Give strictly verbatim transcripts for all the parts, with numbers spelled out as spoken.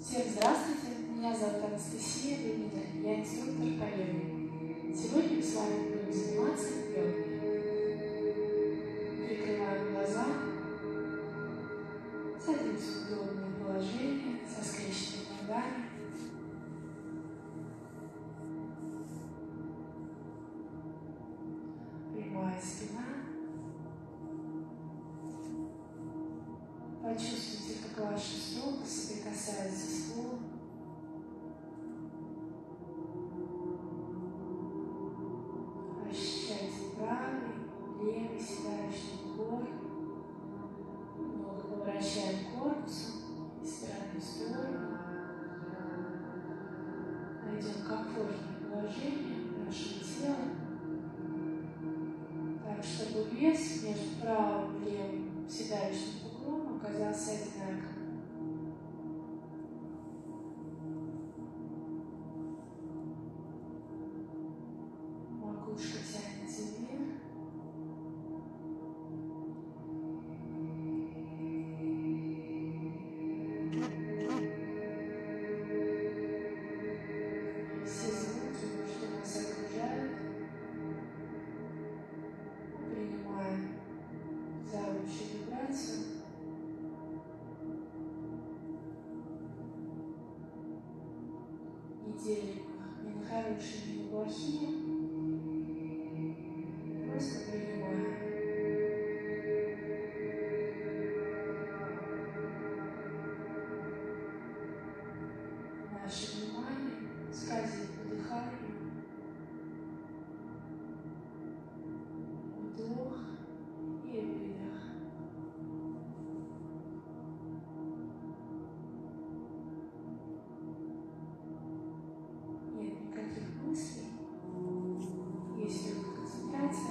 Всем здравствуйте, меня зовут Анастасия Леонидовна, я инструктор по йоге. Сегодня мы с вами будем заниматься йогой. Прикрываем глаза, садимся в удобное положение со скрещенными ногами. Прямая спина. Почувствуйте, как ваши стопы соприкасаются с полом. Ощущайте правый, левый седалищный двор. Немного поворачиваем корпусом из стороны в сторону. Найдем комфортное положение нашего тела, так, чтобы вес между правым и левым седалищным бугром оказался одинаковым. Макушка тянется вверх. Все звуки, что нас окружают, мы принимаем за общую вибрацию. Неделю не на хорошие, не на плохие. Просто принимаем. Наше внимание скользит по дыханию. Вдох и выдох. Нет никаких мыслей. Есть только концентрация.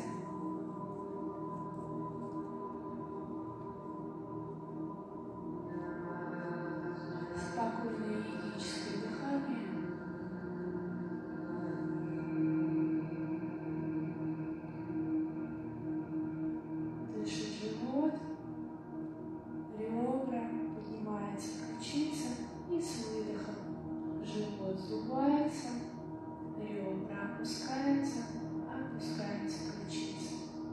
Спокойное йогическое дыхание. Дышит живот, ребра, поднимается ключица и с выдохом живот сдувается, ребра опускаются, опускается ключица.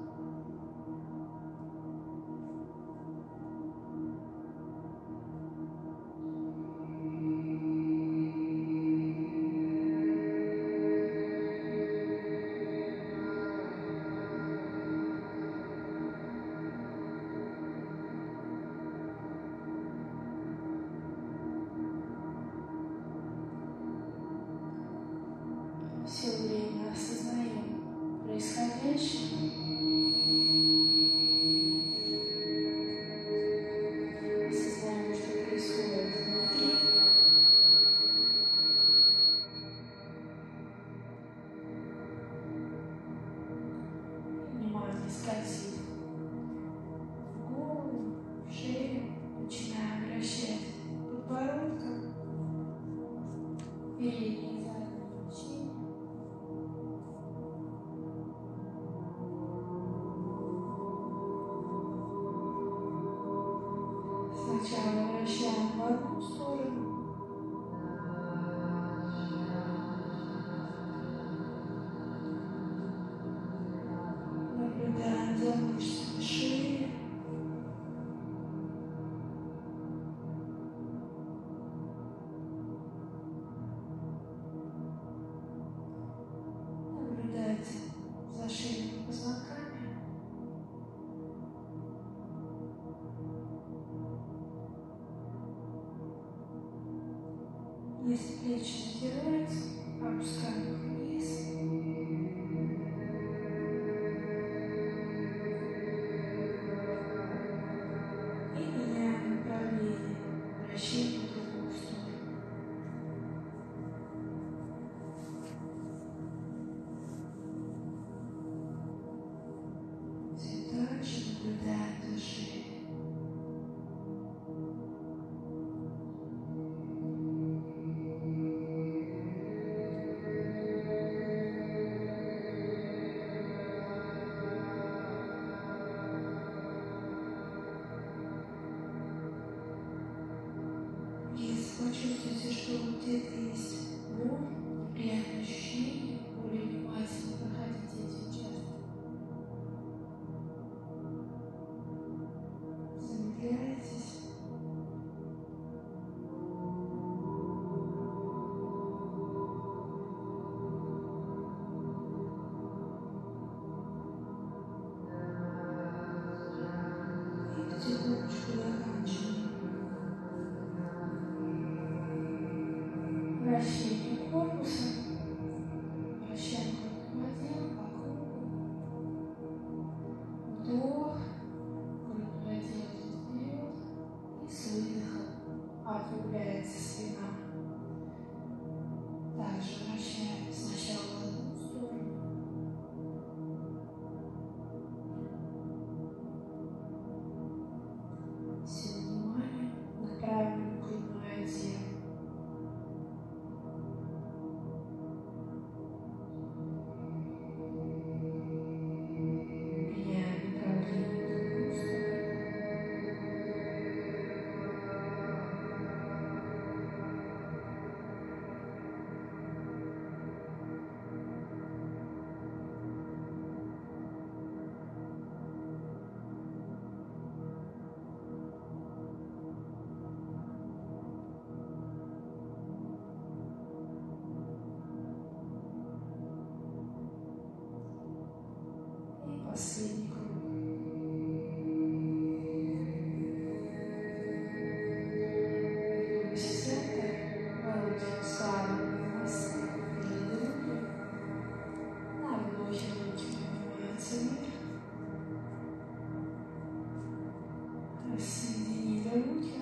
Все время осознаем происходящее. Осознаем, что происходит внутри. Внимание скользит в голову, в шею. Начинаем вращать подбородком, передние и задние плечи. Сначала вращаем в одну сторону, наблюдаем за мышцами шеи, наблюдайте за шейными позвонками. Если плечи задираются, опускаем их вниз. И меняем направление вращения в другую сторону. Все так же наблюдаем за шеей. почувствуйте, что вот где-то есть боль, неприятные ощущения, более внимательно проходите эти участки. Замедляйтесь. И потихонечку заканчиваем. Вращение корпуса. Вращаем грудным отделом по кругу. Вдох. Грудное отдело вперед. И с выдохом округляется спина. Также вращаем сначала в одну сторону. Все внимание направим в грудное отдело. Меняем направление в другую сторону. И последний круг. Вернемся в центр. Руки складываем на носы, перед руки. На вдохе руки поднимаются вверх. Рассоединили руки.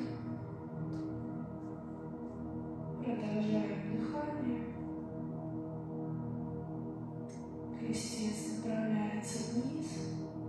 Продолжаем дыхание. Крестец направляется вниз.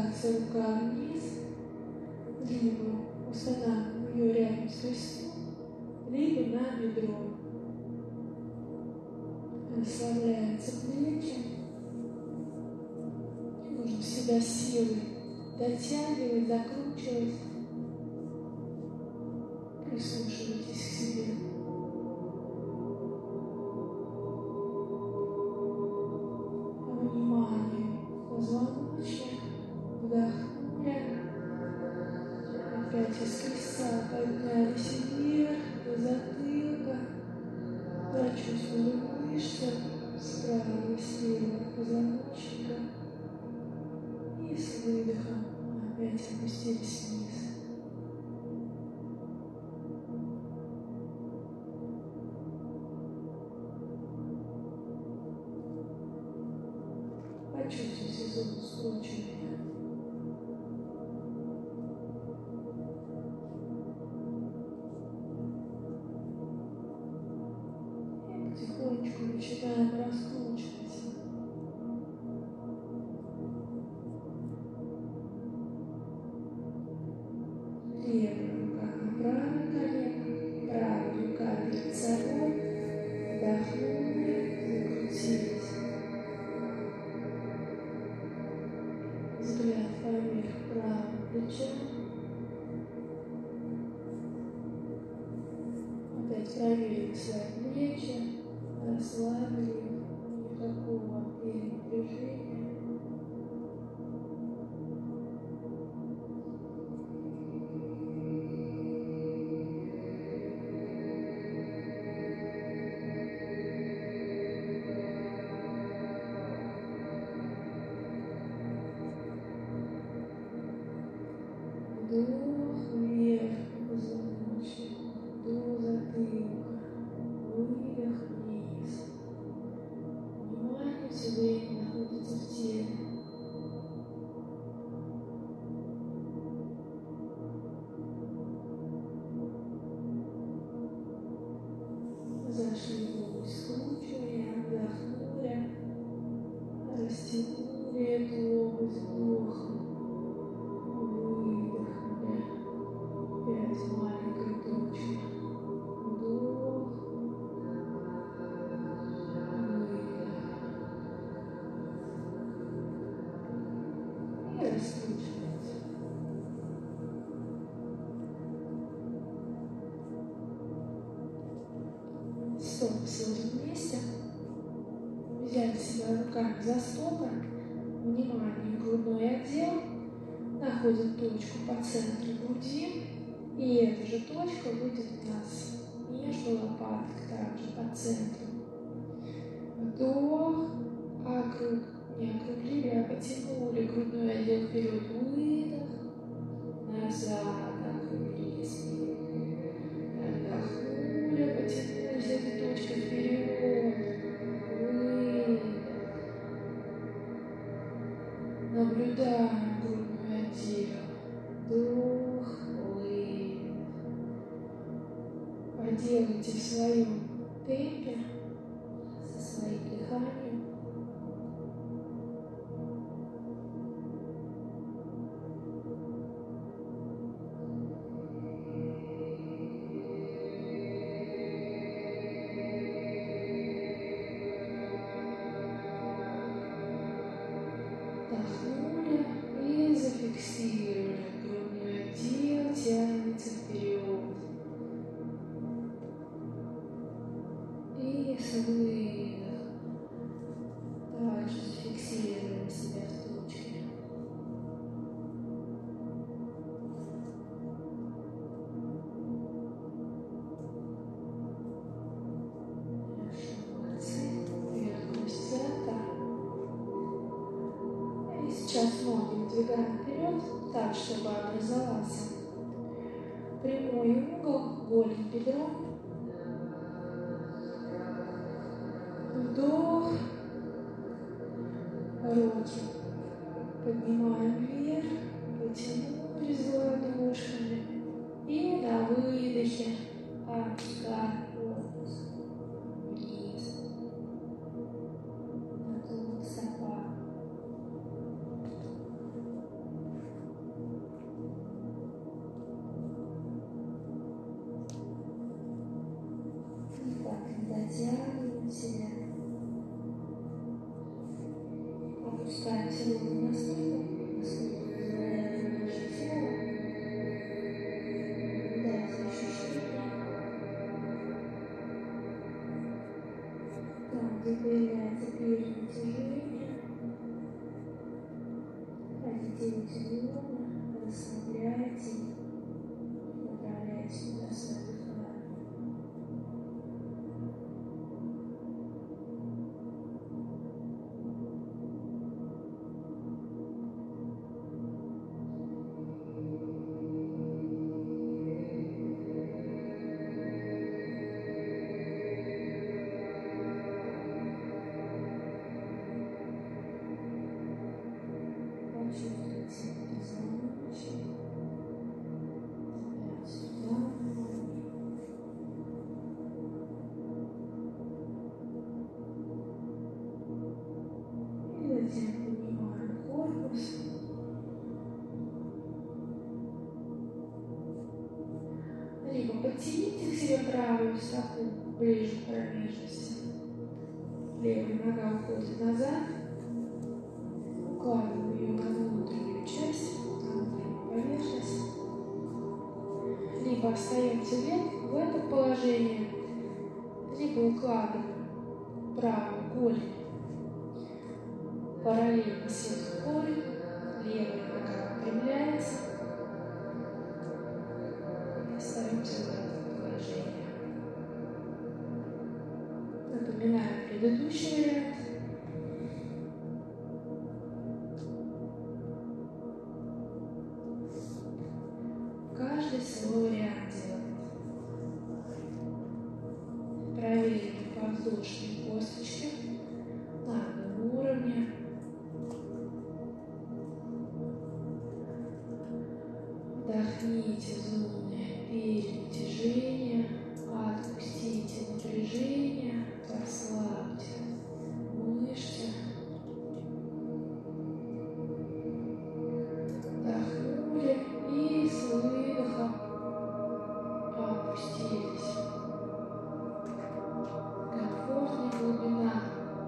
опускается рука вниз, либо устанавливаем ее рядом с крестом, либо на бедро. Расслабляются плечи. Не нужно себя силой дотягивать, закручивать. Прислушивайтесь к себе. Внимание позвоночник. Вдохнули. Опять из крестца поднялись вверх до затылка. Прочувствовали мышцы справа и слева позвоночника. И с выдохом опять опустились вниз. Почувствуйте зону скручивания. И потихонечку начинаем раскручиваться. Левая рука на правое колено, правая рука перед собой. Вдохнули, закрутились. Взгляд поверх правого плеча. Опять проверим свои плечи, расслабили их, никакого перенапряжения. Вдох вверх по позвоночнику, до затылка, выдох вниз. Внимание все время находится в теле. Зашли в область скручивания, вдохнули, растянули эту область вдохом. Опять маленькой точки. Вдох. Выдох. И раскручивается. Стопы сложим вместе. Взяли себя руками за стопы. Внимание, грудной отдел. Находим точку по центру груди. И эта же точка будет у нас между лопаток, также по центру. Вдох, округ, не округлили, а потянули грудной отдел вперед, выдох, назад, округлились, вдохнули, потянулись этой точкой вперед, выдох. Наблюдаем грудной отдел, вдох, делайте в своем темпе, со своим дыханием. Вдохнули и зафиксировали. Грудной отдел тянется вперед. И с выдохом также зафиксируем себя в точке. Хорошо, молодцы. Верхний центр. И сейчас ноги выдвигаем вперед, так, чтобы образовался прямой угол, голень бедром. Вдох, руки поднимаем вверх, потянулись ладошками и на выдохе опускаем корпус вниз, надув стопа. затягиваем себя. Опускаемся ровно на спину, насколько позволяет наше тело. Дайте ощущение. Там, где появляется перенатяжение, хотите ровно, расслабляйте, направляйте туда свое дыхание. Почувствуйте позвоночник, взгляд сюда. И затем поднимаем корпус. Либо подтяните к себе правую стопу ближе к промежности. Левая нога уходит назад. Укладываем ее на внутреннюю часть, на внутреннюю поверхность. Либо остаемся в этом положении, либо укладываем правую голень параллельно сверху корень, левая нога выпрямляется. И остаемся в этом положении. Напоминаю предыдущий вариант. Каждый свой вариант делает. Проверим подвздошные косточки на одном уровне. Вдохните зоны перенатяжения, отпустите напряжение, расслабьте мышцы. Вдохнули и с выдохом опустились. Комфортная глубина.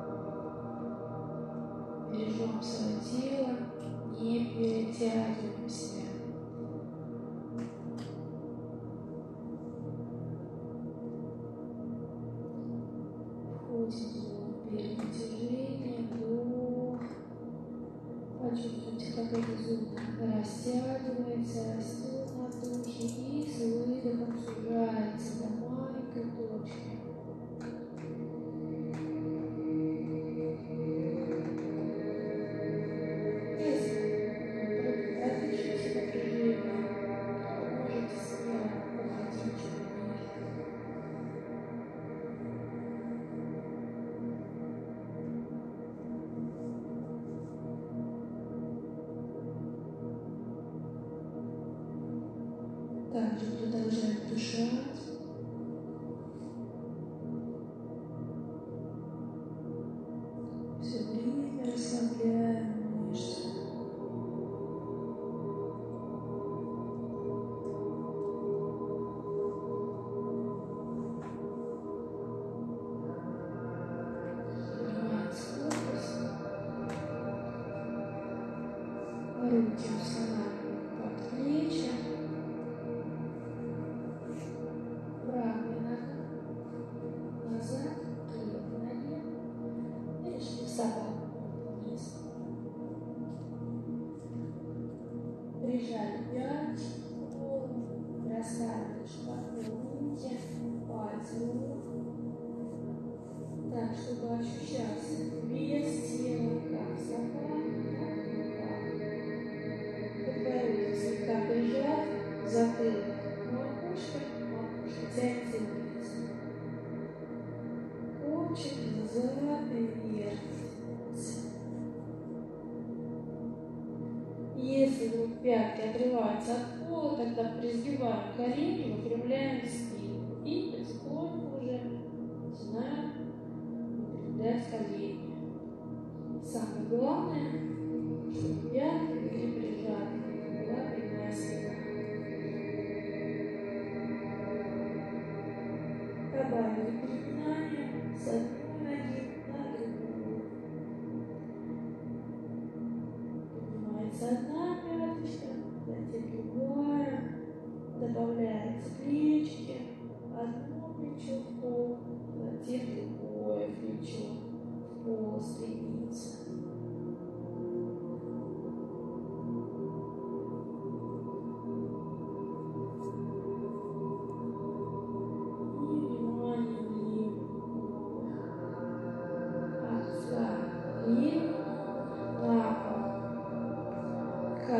Бережем свое тело, не перетягиваем себя. Входим в зону перенатяжения, вдох. Почувствуйте, как эта зона растягивается, растет на вдохе и с выдохом сужается до маленькой точки. Если продышите напряжение, то можете смело уходить чуть ниже. Также продолжаем дышать. Все время расслабляем мышцы. Поднимается корпус. Руки устанавливаем под плечи. Правая нога назад, к левой ноге, перешли в собаку вниз. Прижали пятки к полу, расставили широко руки, пальцы рук, так, чтобы ощущался вес тела, как стопа, так и рука. Подбородок слегка прижат, затылок макушка, макушка тянется вниз. Кончик назад и вверх. Если вдруг пятки отрываются от пола, тогда призгибаем колени, выпрямляем спину и потихоньку уже начинаем выпрямлять колени. Самое главное, чтобы пятки были прижаты, была прямая спина. Добавили припинание.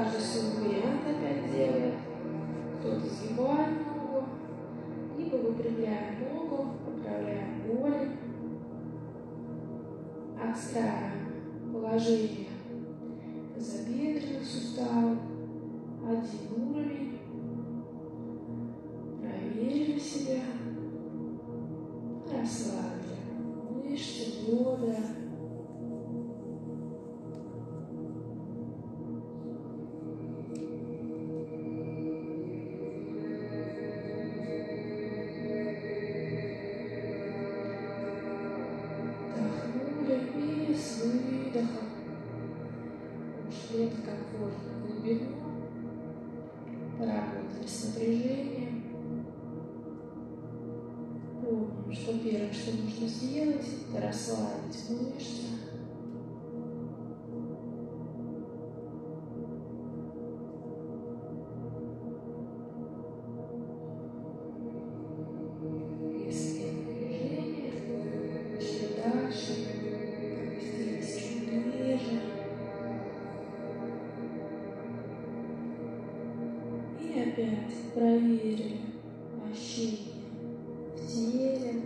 каждый свой вариант опять делает. Кто-то сгибает ногу, либо выпрямляет ногу, поправляет боль. Отстраиваем положение тазобедренных суставов. Один уровень. Проверили себя. Расслабили мышцы, бедра. Вдохнули и с выдохом ушли в комфортную глубину. Поработали с напряжением. Помним, что первое, что нужно сделать, это расслабить мышцы. Если нет напряжения, пошли дальше, опустились чуть ниже. И опять проверили ощущения в теле,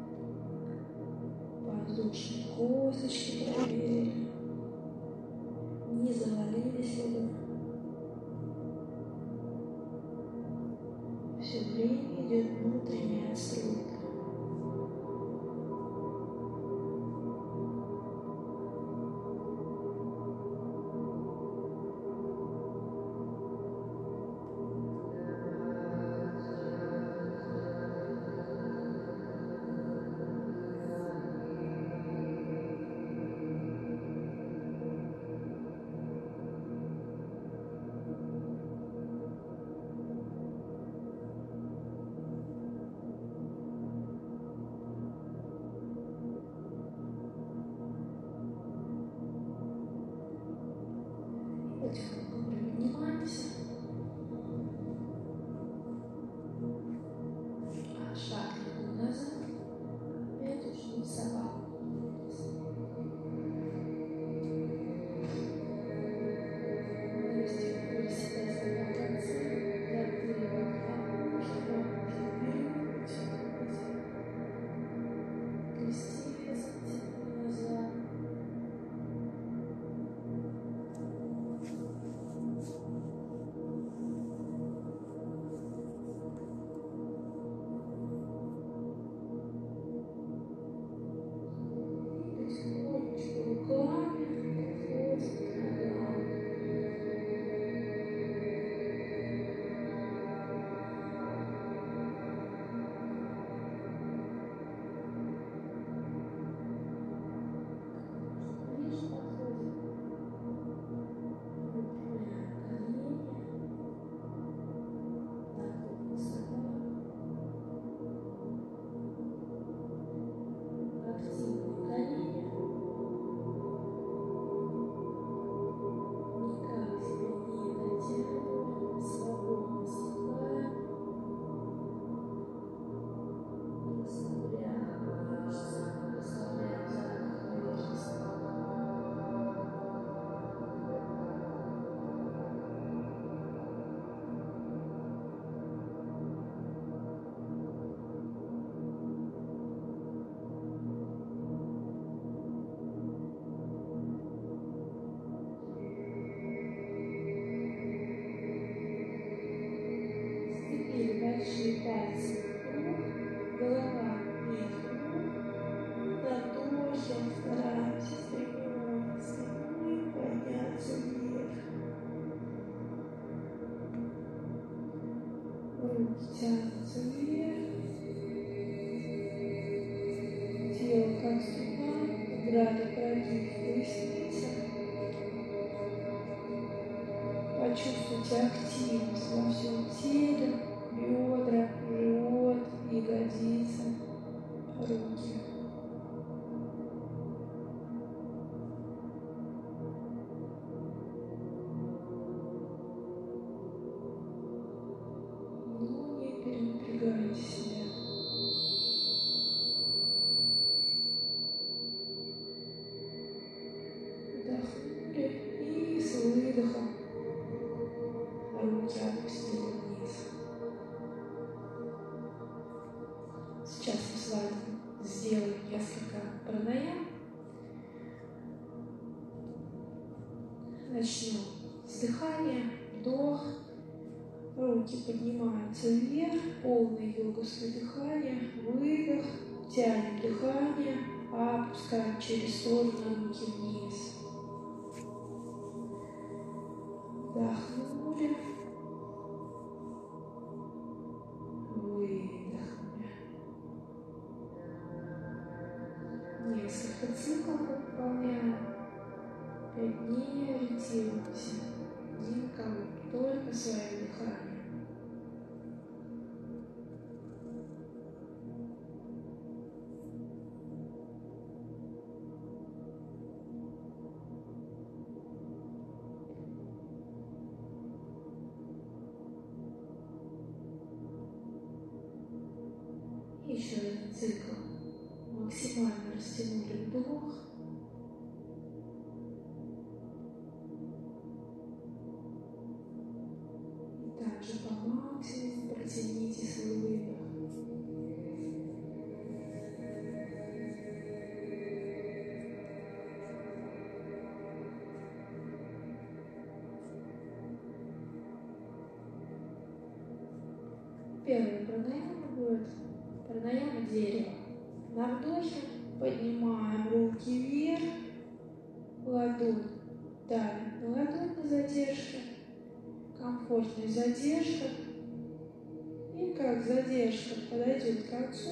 воздушные косточки проверили, не завалились ли вы. Все время идет внутренняя отстройка. Потихоньку приподнимаемся. Шаг назад. Опять ушли в собаку. Растянули себя за концы. Закрыли макушку. Вперед. Крестец. Назад. Большие пальцы вверх, голова вверх, ладоши стараемся прямой спиной подняться вверх. Руки тянутся вверх, тело как струна, убрали прогиб в пояснице. Почувствуйте активность во всем теле. Бедра, живот, ягодицы, руки. Но не перенапрягайте себя. Вдохнули и с выдохом руки опустили вниз. Сейчас мы с вами сделаем несколько пранаям. Начнем с дыхания. Вдох. Руки поднимаются вверх. Полное йоговское дыхание. Выдох. Тянем дыхание. Опускаем через сторону руки вниз. Вдохнули. Выдохнули. Несколько циклов выполняем. Опять не ориентируемся ни на кого, только свое дыхание. Еще один цикл. Максимально растянули вдох. И также по максимуму протяните свой выдох. Первая пранаяма будет пранаяма дерева. На вдохе поднимаем руки вверх, ладонь давим на ладонь на задержке, комфортная задержка. И как задержка подойдет к концу,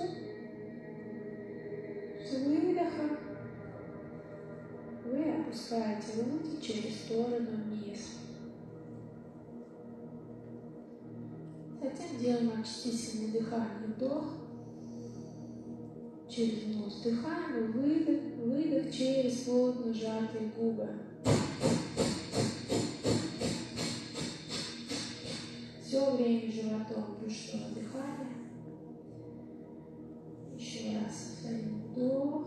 с выдохом вы опускаете руки через сторону вниз. Затем делаем очистительное дыхание. Вдох. Через нос вдыхаем и выдох, выдох через плотно сжатые губы. Все время животом брюшное дыхание. Еще раз повторим. Вдох.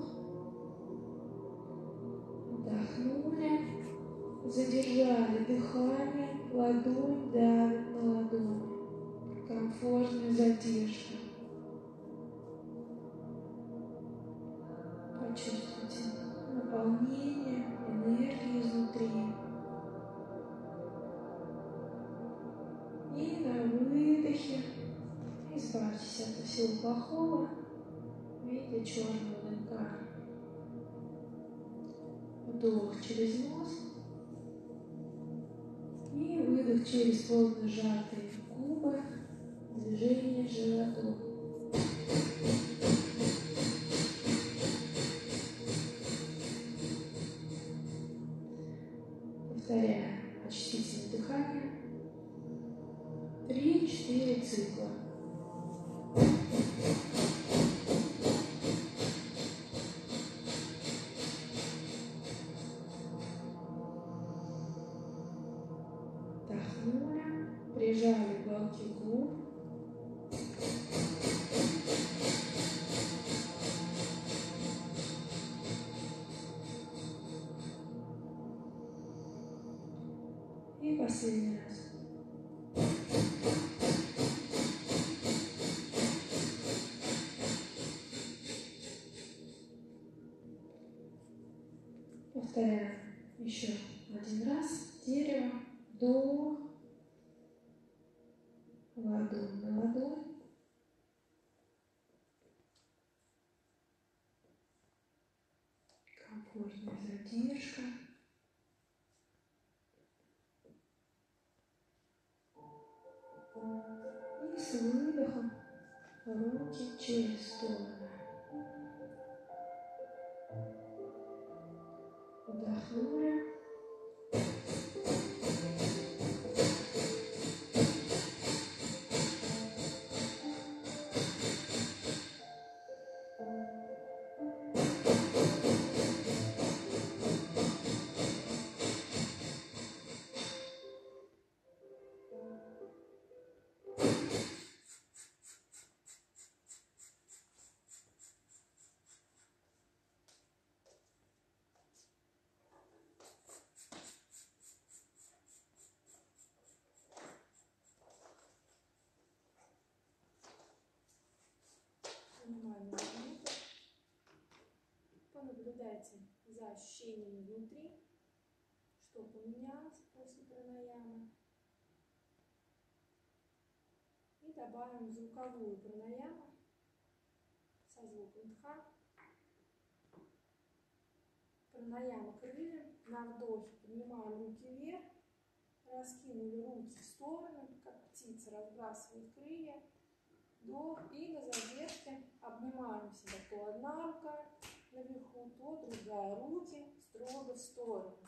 Вдохнули. Задержали дыхание. Ладонь давит на ладонь. Комфортная задержка. Почувствуйте наполнение, энергии изнутри. И на выдохе избавьтесь от всего плохого в виде черного дымка. Вдох через нос и выдох через плотно сжатые губы. Движение животом. Повторяем очистительное дыхание. Три-четыре цикла. Вдохнули, прижали уголки губ. И последний раз. Повторяем еще один раз. Дерево. Вдох. Ладонь на ладонь. Комфортная задержка. И с выдохом руки через сторону. Вдохнули. наблюдайте за ощущениями внутри, что поменялось после пранаямы. И добавим звуковую пранаяму со звуком дха. Пранаяма крылья. На вдохе поднимаем руки вверх, раскинули руки в стороны, как птица разбрасывает крылья. Вдох, и на задержке обнимаем себя. То одна рука наверху, то другая. Руки строго в сторону.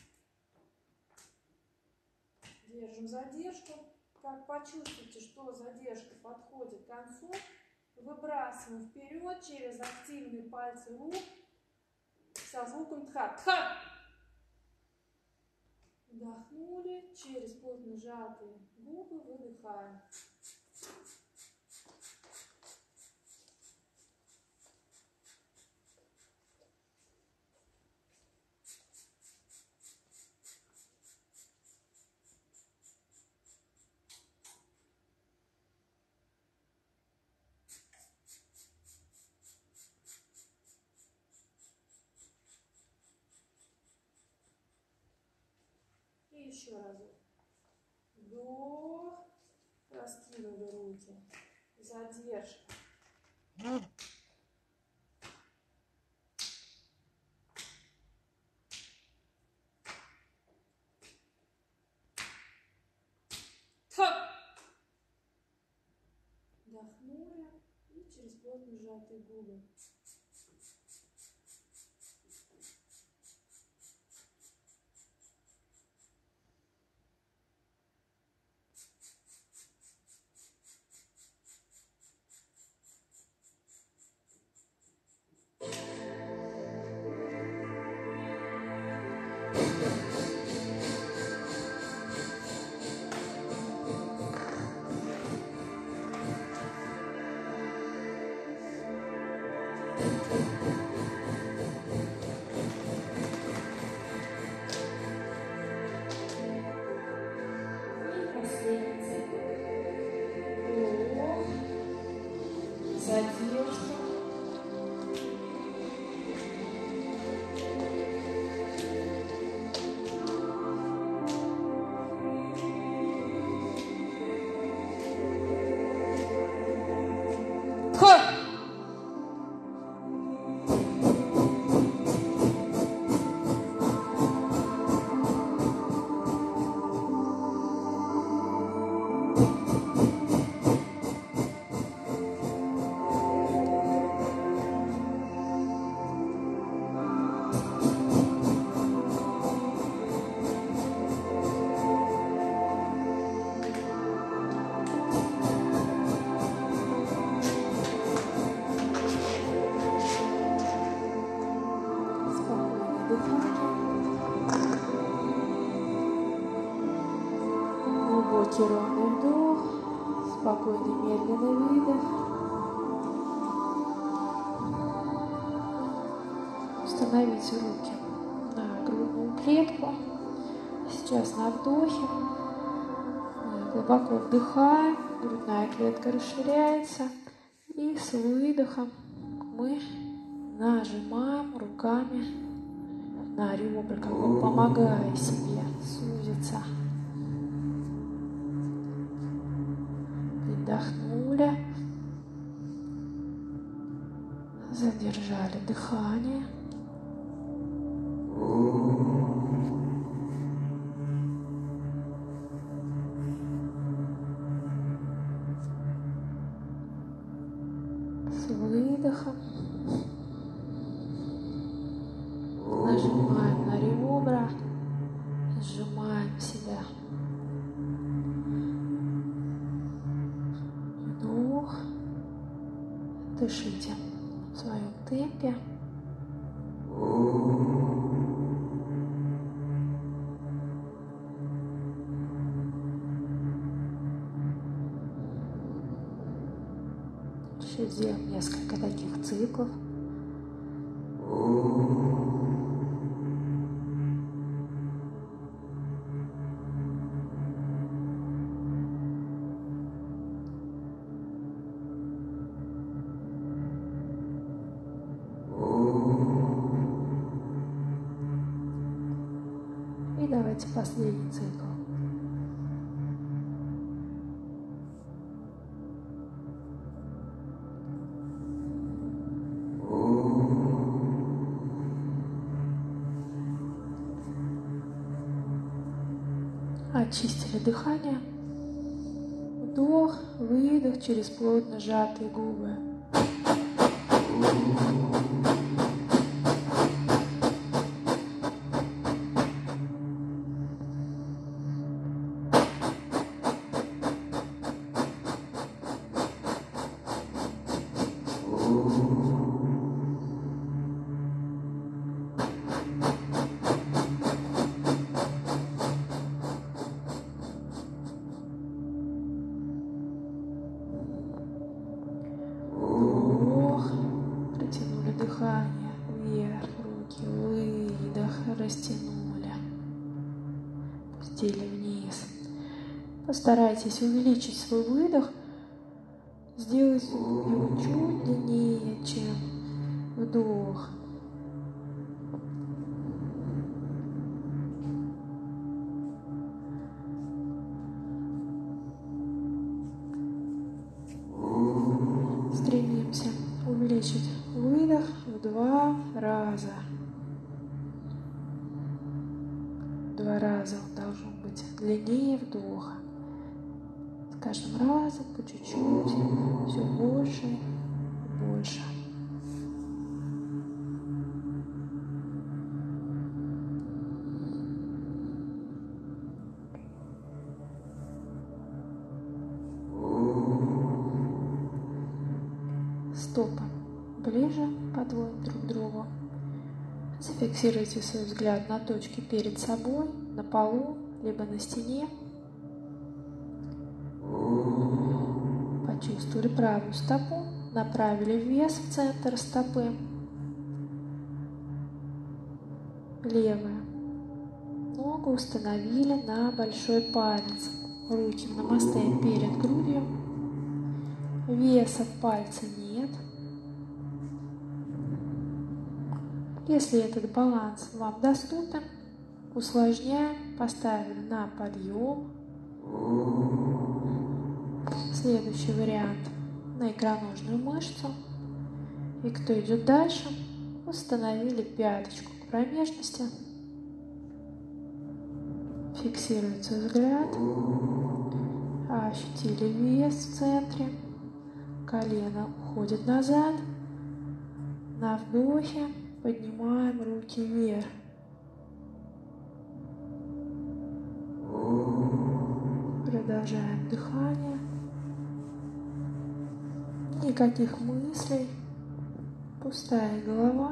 Держим задержку. Как почувствуете, что задержка подходит к концу, выбрасываем вперед через активные пальцы рук со звуком тха. Тха! Вдохнули, через плотно сжатые губы выдыхаем. И еще разок. Вдох. Раскинули руки. Задержка. Вдохнули и через плотно сжатые губы. Глубокий ровный вдох, спокойный медленный выдох. Установите руки на грудную клетку. Сейчас на вдохе мы глубоко вдыхаем, грудная клетка расширяется. И с выдохом мы нажимаем руками на ребра, как бы помогая себе сузиться. Вдохнули, задержали дыхание. С выдохом нажимаем на ребра, сжимаем себя. Вдох. Дышите в своем темпе. Сейчас сделаем несколько таких циклов. делайте последний цикл. Очистили дыхание. Вдох, выдох через плотно сжатые губы. Дыхание вверх, руки, выдох, растянули, пустили вниз. Постарайтесь увеличить свой выдох, сделать его чуть длиннее, чем вдох. Стремимся увеличить выдох в два раза. Два раза он должен быть длиннее вдоха. С каждым разом по чуть-чуть, все больше и больше. Стопы ближе подводим друг к другу. Зафиксируйте свой взгляд на точке перед собой, на полу, либо на стене. Почувствовали правую стопу, направили вес в центр стопы. Левую ногу установили на большой палец. Руки намастаем перед грудью. Веса в пальце нет. Если этот баланс вам доступен, усложняем, поставили на подъем. Следующий вариант на икроножную мышцу. И кто идет дальше, установили пяточку к промежности. Фиксируется взгляд. Ощутили вес в центре. Колено уходит назад. На вдохе поднимаем руки вверх. Продолжаем дыхание. Никаких мыслей. Пустая голова.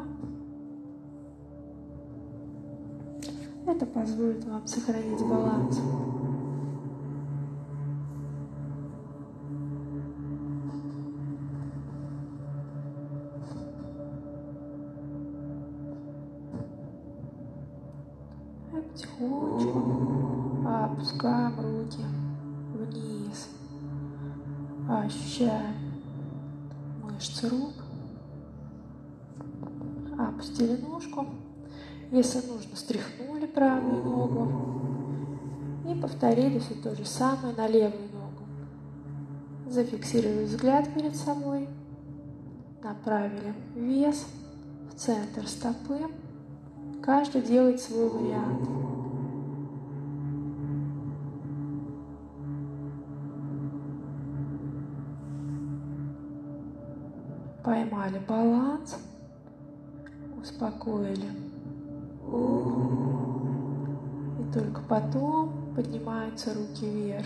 Это позволит вам сохранить баланс. Потихонечку опускаем руки вниз. Ощущаем мышцы рук. Опустили ножку. Если нужно, стряхнули правую ногу. И повторили все то же самое на левую ногу. Зафиксировали взгляд перед собой. Направили вес в центр стопы. Каждый делает свой вариант. Поймали баланс, успокоили. И только потом поднимаются руки вверх.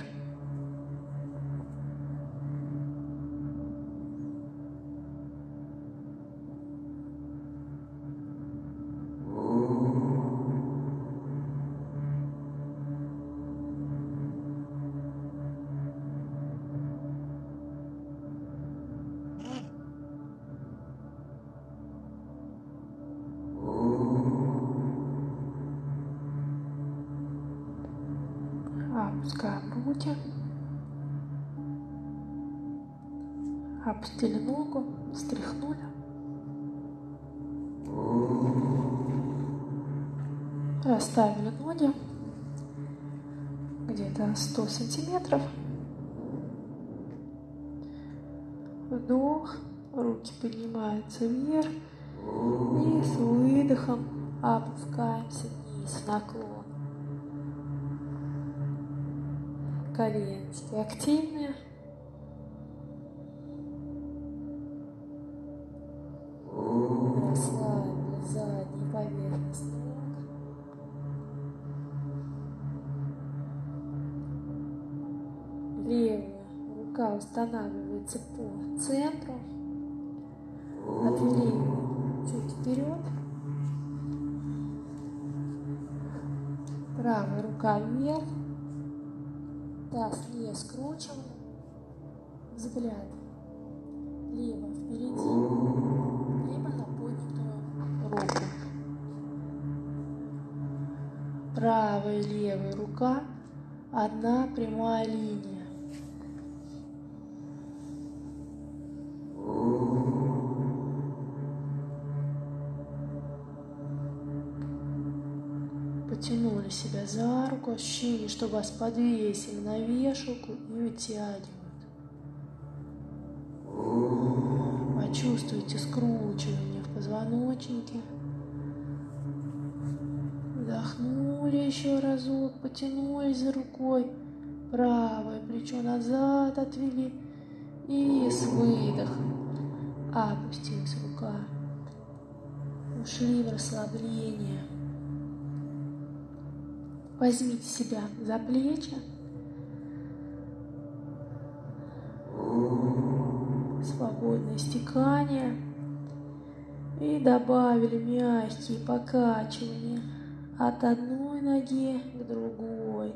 Опускаем руки. Опустили ногу, стряхнули. Расставили ноги. где-то сто сантиметров. Вдох, руки поднимаются вверх и с выдохом опускаемся вниз в наклон. Коленки активные. Расслабили заднюю поверхность ног. Левая рука устанавливается по центру. Отвели ее чуть вперед. Правая рука вверх. Таз не скручиваем. Взгляд либо впереди, либо на поднятую руку. Правая и левая рука одна прямая линия. Потянули себя за руку, ощущение, что вас подвесили на вешалку и вытягивают. Почувствуйте скручивание в позвоночнике. Вдохнули еще разок, потянулись за рукой. Правое плечо назад отвели. И с выдохом опустилась рука. Ушли в расслабление. Возьмите себя за плечи. Свободное стекание. И добавили мягкие покачивания от одной ноги к другой.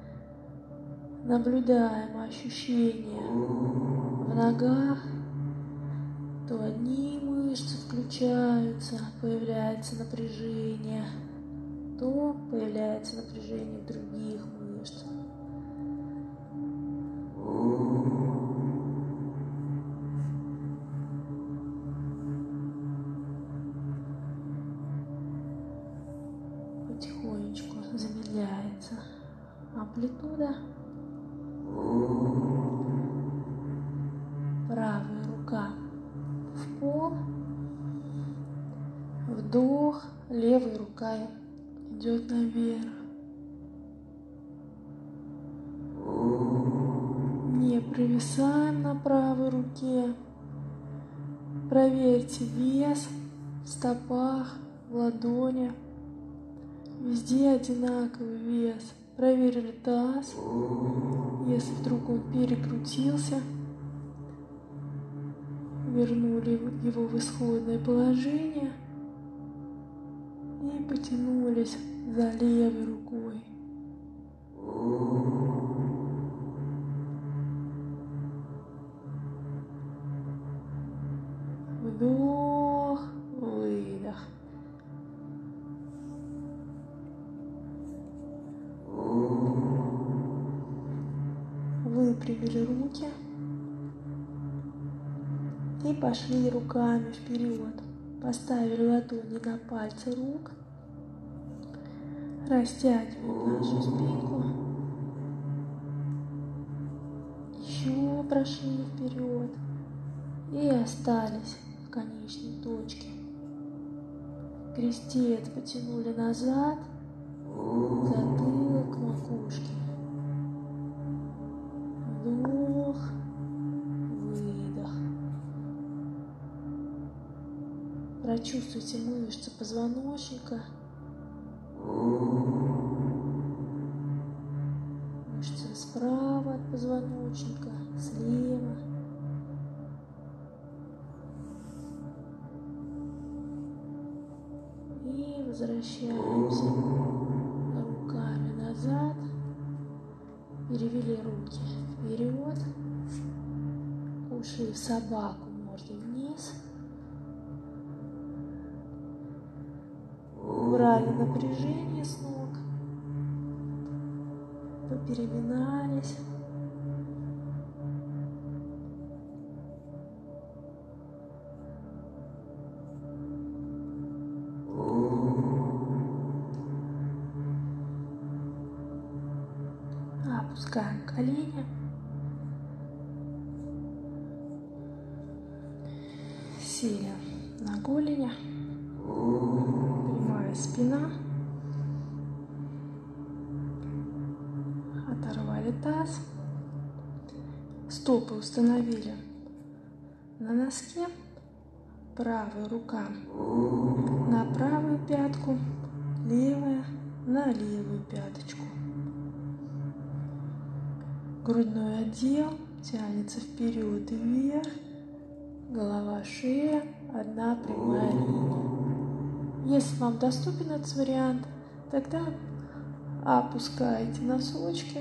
Наблюдаем ощущения в ногах. То одни мышцы включаются, появляется напряжение, то появляется напряжение в других мышцах. Потихонечку замедляется амплитуда. Правая рука в пол. Вдох, левая рука идет наверх. Не провисаем на правой руке. Проверьте вес в стопах, в ладонях. Везде одинаковый вес. Проверили таз. Если вдруг он перекрутился, вернули его в исходное положение и потянулись за левой рукой. Вдох, выдох. Выпрямили руки и пошли руками вперед. Поставили ладони на пальцы рук. Растягиваем нашу спинку. Еще прошли вперед и остались в конечной точке. Крестец потянули назад, затылок к макушке. Вдох, выдох. Прочувствуйте мышцы позвоночника. Мышцы справа от позвоночника, слева. И возвращаемся руками назад. Перевели руки вперед. Ушли в собаку мордой вниз. Убрали напряжение с ног. Попереминались. Опускаем колени. Сели на голени. Прямая спина. Оторвали таз. Стопы установили на носке. Правая рука на правую пятку, левая на левую пяточку. Грудной отдел тянется вперед и вверх. Голова, шея, одна прямая линия. Если вам доступен этот вариант, тогда опускаете носочки.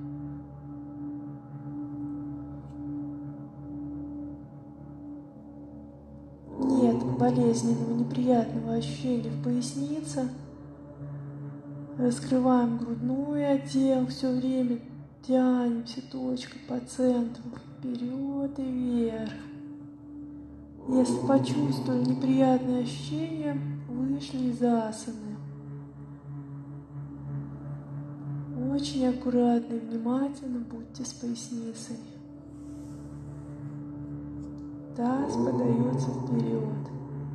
Нет болезненного, неприятного ощущения в пояснице. Раскрываем грудной отдел, все время тянемся точкой по центру, вперед и вверх. Если почувствовали неприятные ощущения, вышли из асаны. Очень аккуратно и внимательно будьте с поясницей. Таз подается вперед.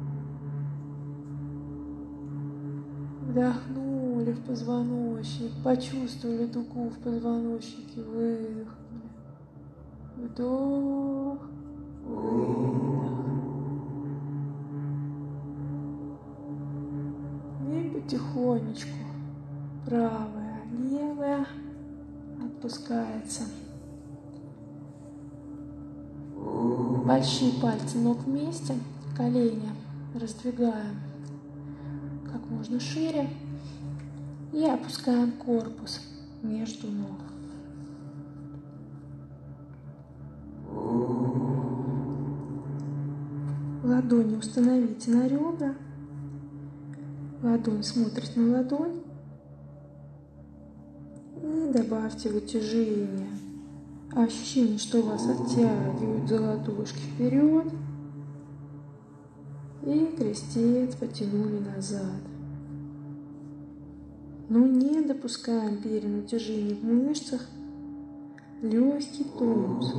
Вдохнули в позвоночник, почувствовали дугу в позвоночнике, выдохнули. Вдох, выдох. И потихонечку правая, левая отпускается. Большие пальцы ног вместе, колени раздвигаем как можно шире и опускаем корпус между ног. Ладони установите на ребра. Ладонь смотрит на ладонь. И добавьте вытяжение. Ощущение, что вас оттягивают за ладошки вперед. И крестец потянули назад. Но не допускаем перенатяжения в мышцах. Легкий тонус.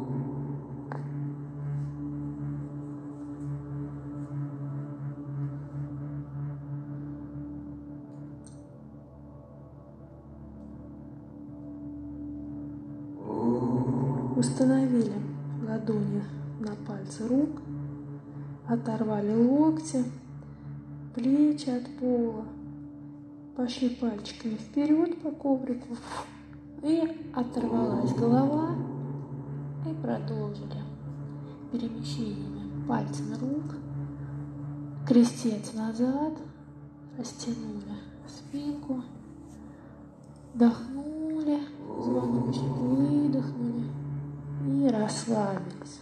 Установили ладони на пальцы рук, оторвали локти, плечи от пола, пошли пальчиками вперед по коврику и оторвалась голова и продолжили перемещениями пальцами рук, крестец назад, растянули спинку, вдохнули, позвоночник выдохнули. И расслабились.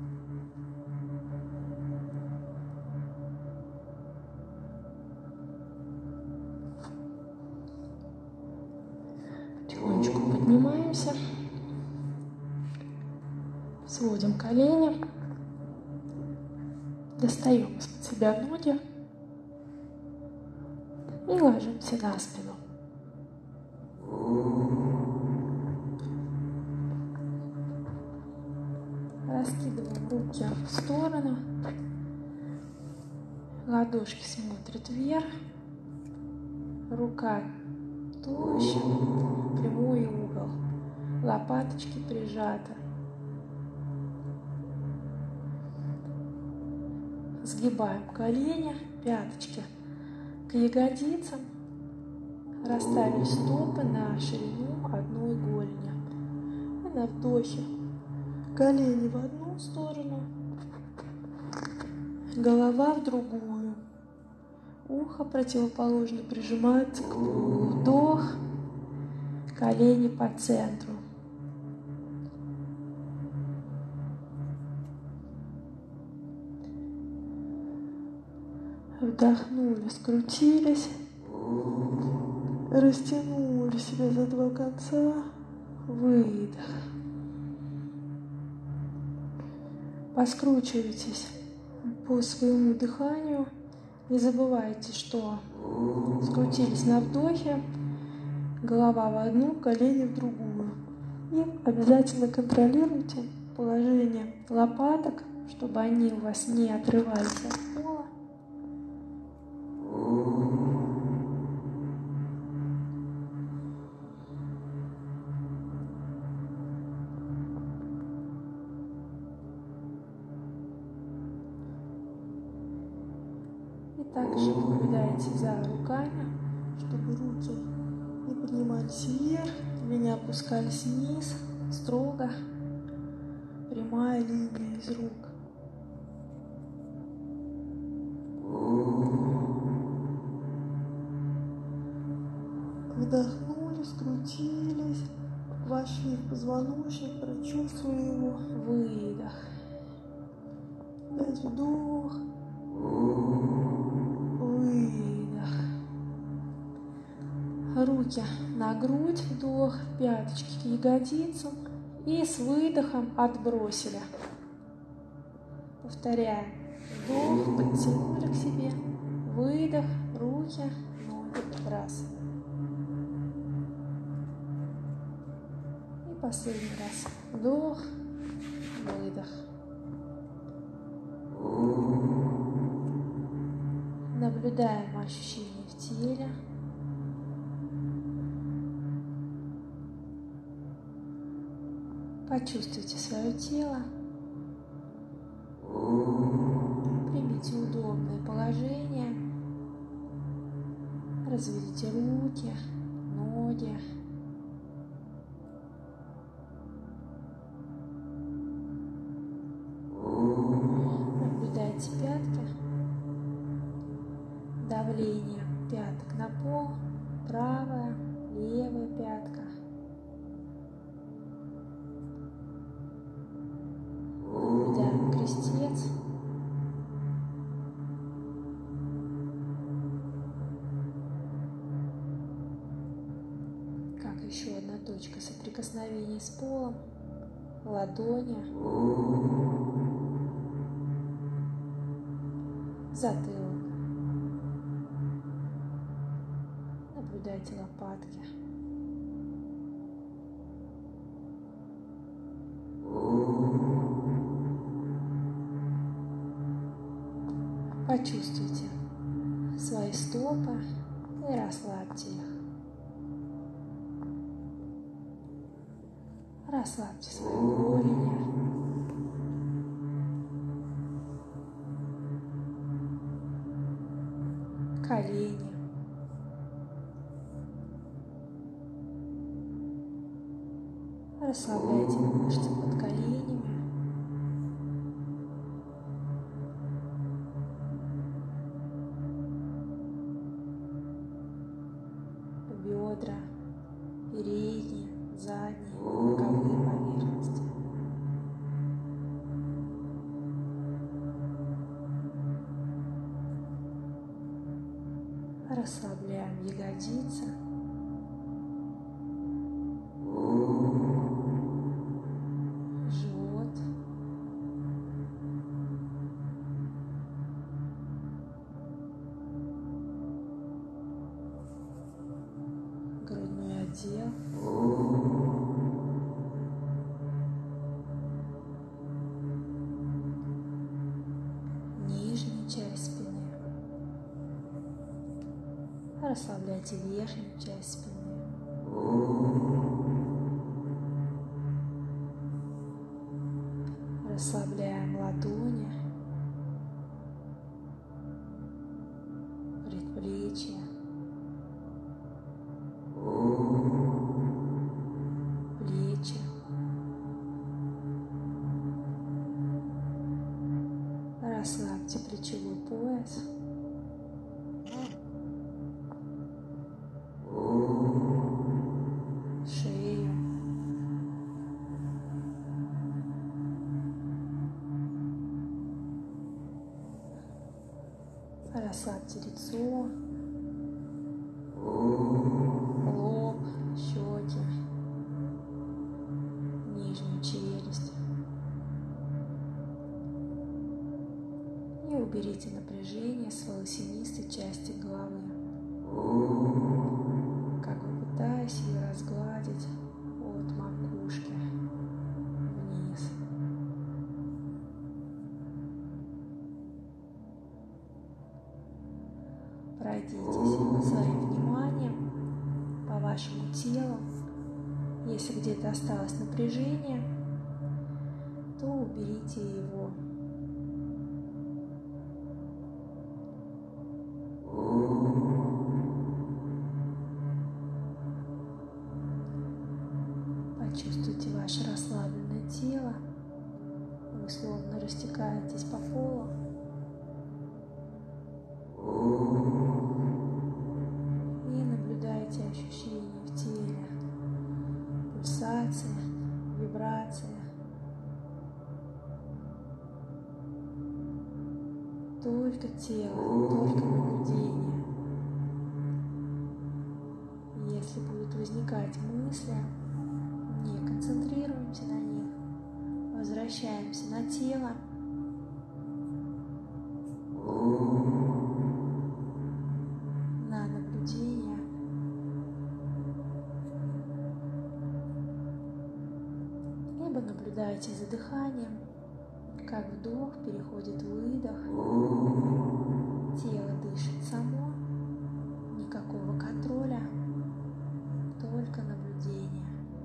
Потихонечку поднимаемся. Сводим колени. Достаем из-под себя ноги. И ложимся на спину. Раскидываем руки в сторону. Ладошки смотрят вверх. Рука туловище, прямой угол. Лопаточки прижаты. Сгибаем колени, пяточки к ягодицам. Расставили стопы на ширину одной голени. И на вдохе колени в одну сторону, голова в другую. Ухо противоположно прижимается к полу. Вдох, колени по центру. Вдохнули, скрутились, растянули себя за два конца. Выдох. Поскручивайтесь по своему дыханию. Не забывайте, что скрутились на вдохе, голова в одну, колени в другую. И обязательно контролируйте положение лопаток, чтобы они у вас не отрывались от пола. И также наблюдайте за руками, чтобы руки не поднимались вверх или не опускались вниз. Строго прямая линия из рук. Вдохнули, скрутились, вошли в позвоночник, прочувствовали его. Выдох. Опять вдох. Выдох. Руки на грудь, вдох, пяточки к ягодицам. И с выдохом отбросили. Повторяем. Вдох, подтянули к себе. Выдох, руки, ноги. Раз. И последний раз. Вдох, выдох. Наблюдаем ощущения в теле. Почувствуйте свое тело. Примите удобное положение. Разведите руки, ноги. Наблюдайте пятки. Давление пяток на пол. Правая, левая пятка. Наблюдаем крестец. Как еще одна точка соприкосновения с полом. Ладони. Затылок. Наблюдайте лопатки. Почувствуйте свои стопы и расслабьте их. Расслабьте свои голени. Колени. Расслабляйте мышцы под коленями. Бедра, передние, задние, боковые поверхности. Расслабляем ягодицы. Живот. Грудной отдел. Нижняя часть спины. Расслабляйте верхнюю часть спины. Расслабляем ладони, предплечья, плечи. Расслабьте плечевой пояс. Шею. Расслабьте лицо, лоб, щеки, нижнюю челюсть. И уберите напряжение с волосянистой части головы, как бы пытаясь ее разгладить от макушки. пройдитесь своим вниманием по вашему телу. Если где-то осталось напряжение, то уберите его. Почувствуйте ваше расслабленное тело. Вы словно растекаетесь по полу. И наблюдайте ощущения в теле. Пульсация, вибрация. Только тело, только наблюдение. Если будут возникать мысли, не концентрируемся на них, возвращаемся на тело. На наблюдение. Либо наблюдайте за дыханием, как вдох переходит в выдох. Тело дышит само, никакого контроля, только наблюдение.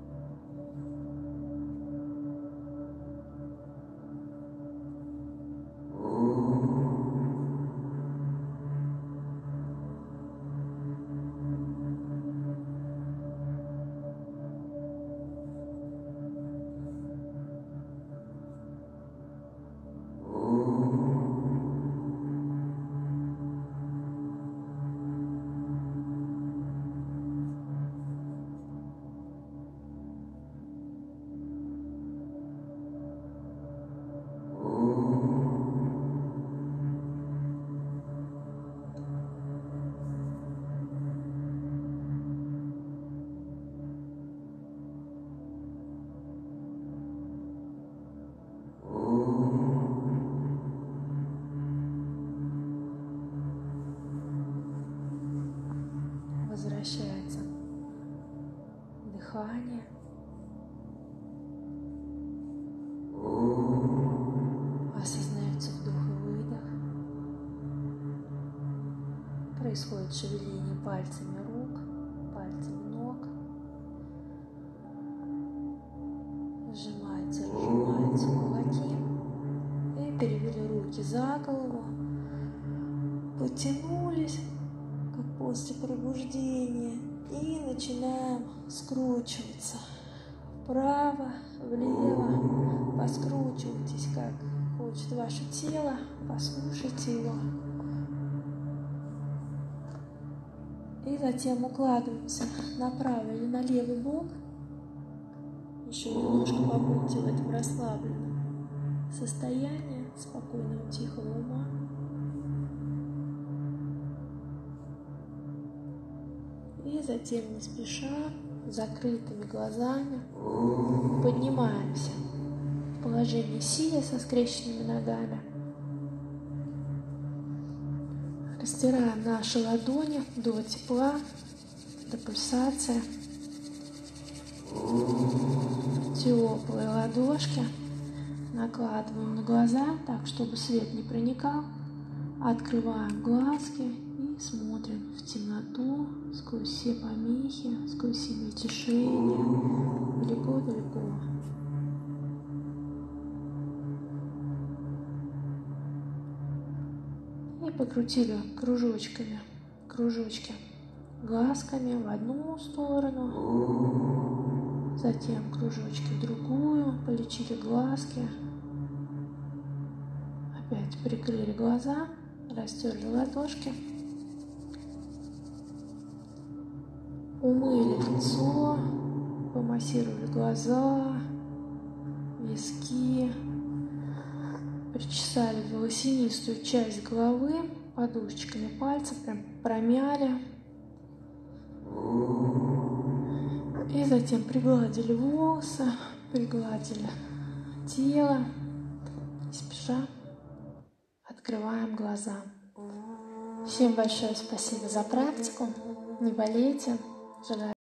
Возвращается дыхание. Осознается вдох и выдох. Происходит шевеление пальцами рук, пальцами ног. Сжимаются, разжимаются кулаки. И перевели руки за голову. Потянулись, как после пробуждения, и начинаем скручиваться вправо, влево. Поскручивайтесь, как хочет ваше тело, послушайте его. И затем укладываемся на правый или на левый бок. Еще немножко побудьте в этом расслабленном состоянии спокойного, тихого ума. И затем, не спеша, закрытыми глазами поднимаемся в положение сидя со скрещенными ногами. Растираем наши ладони до тепла, до пульсации. Теплые ладошки накладываем на глаза так, чтобы свет не проникал. Открываем глазки и смотрим в темноту, сквозь все помехи, сквозь все мельтешения, далеко-далеко. И покрутили кружочками, кружочки глазками в одну сторону, затем кружочки в другую, полечили глазки, опять прикрыли глаза, растерли ладошки, умыли лицо, помассировали глаза, виски, причесали волосинистую часть головы, подушечками пальцев прям промяли. И затем пригладили волосы, пригладили тело. Не спеша открываем глаза. Всем большое спасибо за практику. Не болейте. Желаю